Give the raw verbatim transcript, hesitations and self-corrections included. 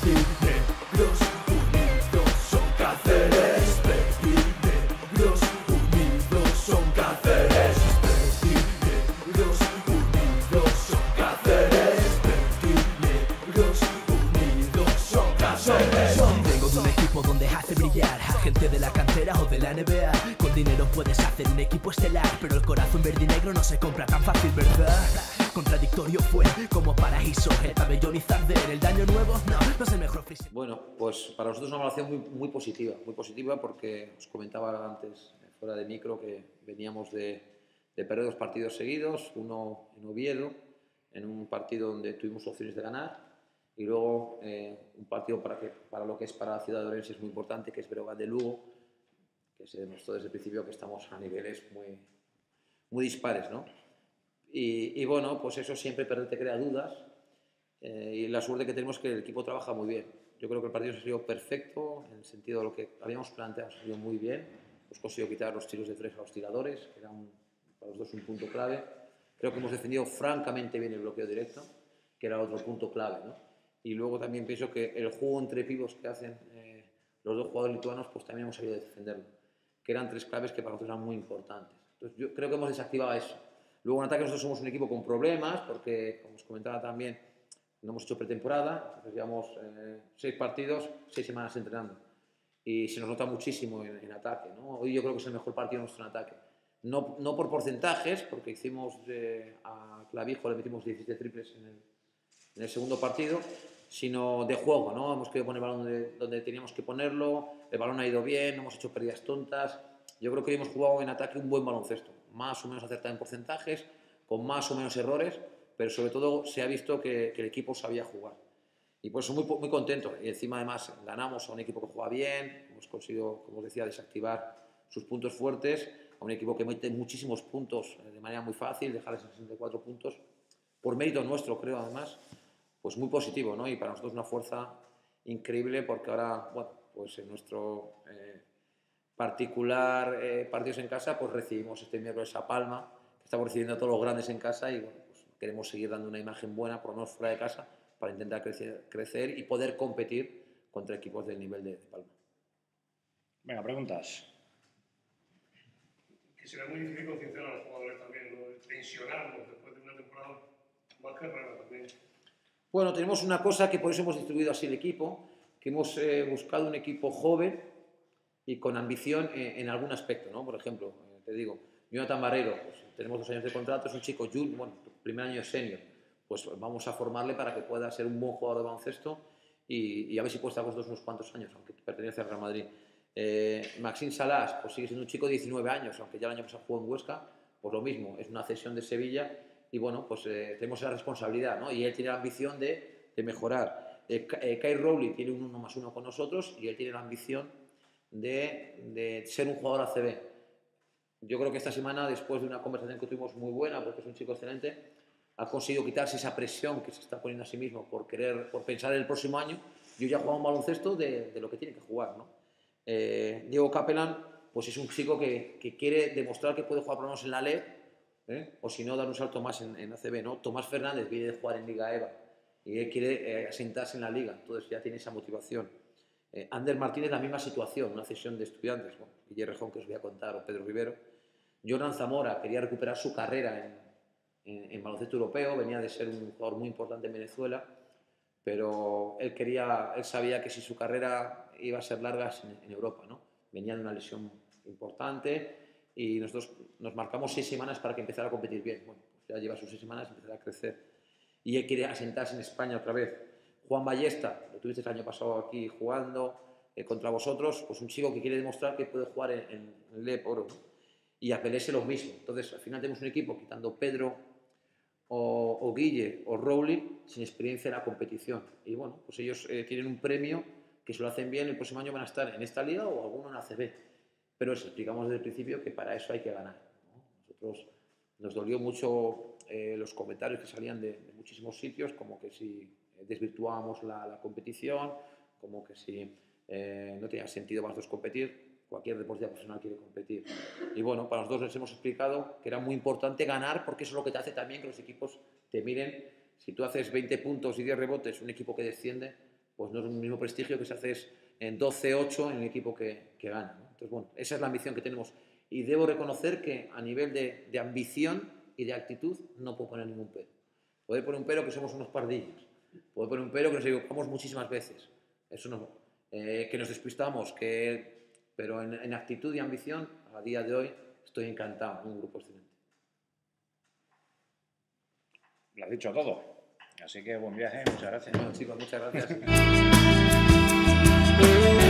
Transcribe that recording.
Perdinegros unidos son Cáceres. Perdinegros unidos son Cáceres. Perdinegros unidos son Cáceres. Perdinegros unidos son Cáceres. Vengo de un equipo donde hace brillar a gente de la cantera o de la N B A. Con dinero puedes hacer un equipo estelar, pero el corazón verde y negro no se compra tan fácil, ¿verdad? Contradictorio fue como paraíso, el pabellón y Zarder, el daño nuevo, no, no es el mejor físico. Bueno, pues para nosotros es una evaluación muy, muy positiva, muy positiva porque os comentaba antes, fuera de micro, que veníamos de, de perder dos partidos seguidos, uno en Oviedo, en un partido donde tuvimos opciones de ganar, y luego eh, un partido para, que, para lo que es para la ciudad de Orense es muy importante, que es Breogán de Lugo, que se demostró desde el principio que estamos a niveles muy, muy dispares, ¿no? Y, y bueno, pues eso siempre te crea dudas, eh, y la suerte que tenemos es que el equipo trabaja muy bien. Yo creo que el partido ha sido perfecto, en el sentido de lo que habíamos planteado, ha salido muy bien. Hemos conseguido quitar los tiros de tres a los tiradores, que era un, para los dos un punto clave. Creo que hemos defendido francamente bien el bloqueo directo, que era otro punto clave, ¿no? Y luego también pienso que el juego entre pivos que hacen eh, los dos jugadores lituanos, pues también hemos sabido defenderlo, que eran tres claves que para nosotros eran muy importantes. Entonces yo creo que hemos desactivado eso. Luego en ataque nosotros somos un equipo con problemas, porque, como os comentaba también, no hemos hecho pretemporada, entonces llevamos eh, seis partidos, seis semanas entrenando. Y se nos nota muchísimo en, en ataque, ¿no? Hoy yo creo que es el mejor partido nuestro en ataque. No, no por porcentajes, porque hicimos eh, a Clavijo, le metimos diecisiete triples en el, en el segundo partido, sino de juego, ¿no? Hemos querido poner el balón donde, donde teníamos que ponerlo, el balón ha ido bien, no hemos hecho pérdidas tontas. Yo creo que hemos jugado en ataque un buen baloncesto, más o menos acertado en porcentajes, con más o menos errores, pero sobre todo se ha visto que, que el equipo sabía jugar. Y por eso muy, muy contento. Y encima además ganamos a un equipo que juega bien, hemos conseguido, como os decía, desactivar sus puntos fuertes, a un equipo que mete muchísimos puntos de manera muy fácil, dejarles en sesenta y cuatro puntos, por mérito nuestro creo además, pues muy positivo, ¿no? Y para nosotros una fuerza increíble porque ahora, bueno, pues en nuestro eh, particular eh, partidos en casa, pues recibimos este miércoles a Palma, que estamos recibiendo a todos los grandes en casa y bueno, pues queremos seguir dando una imagen buena, por lo menos fuera de casa, para intentar crecer, crecer y poder competir contra equipos del nivel de, de Palma. Venga, preguntas. Que será muy difícil concienciar a los jugadores también, ¿no? Tensionarlos después de una temporada más que rara también. Bueno, tenemos una cosa que por eso hemos distribuido así el equipo, que hemos eh, buscado un equipo joven y con ambición en, en algún aspecto, ¿no? Por ejemplo, eh, te digo, Jonathan Barrero, pues, tenemos dos años de contrato, es un chico junior, bueno, primer año de senior, pues vamos a formarle para que pueda ser un buen jugador de baloncesto y, y a ver si puede estar con nosotros unos cuantos años, aunque pertenece al Real Madrid. Eh, Maxime Salas, pues sigue siendo un chico de diecinueve años, aunque ya el año pasado jugó en Huesca, pues lo mismo, es una cesión de Sevilla y bueno, pues eh, tenemos esa responsabilidad, ¿no? Y él tiene la ambición de, de mejorar. Eh, eh, Kyle Rowley tiene un uno más uno con nosotros y él tiene la ambición de, de ser un jugador A C B. Yo creo que esta semana, después de una conversación que tuvimos muy buena, porque es un chico excelente, ha conseguido quitarse esa presión que se está poniendo a sí mismo por querer, por pensar en el próximo año. Yo ya he jugado un baloncesto de, de lo que tiene que jugar, ¿no? Eh, Diego Capelán, pues es un chico que, que quiere demostrar que puede jugar por lo menos en la L E B, ¿eh? O si no, dar un salto más en, en A C B, ¿no? Tomás Fernández viene de jugar en Liga EVA y él quiere eh, asentarse en la liga, entonces ya tiene esa motivación. Eh, Ander Martínez, la misma situación, una cesión de estudiantes, bueno, Guillermo Rejón, que os voy a contar, o Pedro Rivero. Jordan Zamora quería recuperar su carrera en, en, en baloncesto europeo, venía de ser un jugador muy importante en Venezuela, pero él quería, él sabía que si su carrera iba a ser larga en, en Europa, ¿no? Venía de una lesión importante y nosotros nos marcamos seis semanas para que empezara a competir bien. Bueno, pues ya lleva sus seis semanas y empezará a crecer. Y él quiere asentarse en España otra vez. Juan Ballesta, lo tuviste el año pasado aquí jugando eh, contra vosotros, pues un chico que quiere demostrar que puede jugar en, en, en L E P Oro, ¿no? Y a Pelese lo mismo. Entonces, al final tenemos un equipo, quitando Pedro o, o Guille o Rowley, sin experiencia en la competición. Y bueno, pues ellos eh, tienen un premio que si lo hacen bien, el próximo año van a estar en esta liga o alguno en A C B. Pero eso, explicamos desde el principio que para eso hay que ganar, ¿no? Nosotros nos dolió mucho eh, los comentarios que salían de, de muchísimos sitios, como que si desvirtuábamos la, la competición, como que si eh, no tenía sentido para nosotros competir. Cualquier deportista profesional quiere competir. Y bueno, para nosotros les hemos explicado que era muy importante ganar porque eso es lo que te hace también que los equipos te miren. Si tú haces veinte puntos y diez rebotes, un equipo que desciende, pues no es el mismo prestigio que si haces en doce ocho en el equipo que, que gana, ¿no? Entonces, bueno, esa es la ambición que tenemos. Y debo reconocer que a nivel de, de ambición y de actitud no puedo poner ningún pero. Poder poner un pero que somos unos pardillos. Puedo poner un pero que nos equivocamos muchísimas veces. Eso no. Eh, que nos despistamos, que, pero en, en actitud y ambición, a día de hoy, estoy encantado en un grupo excelente. Lo has dicho todo. Así que buen viaje, muchas gracias. Bueno, chicos, muchas gracias.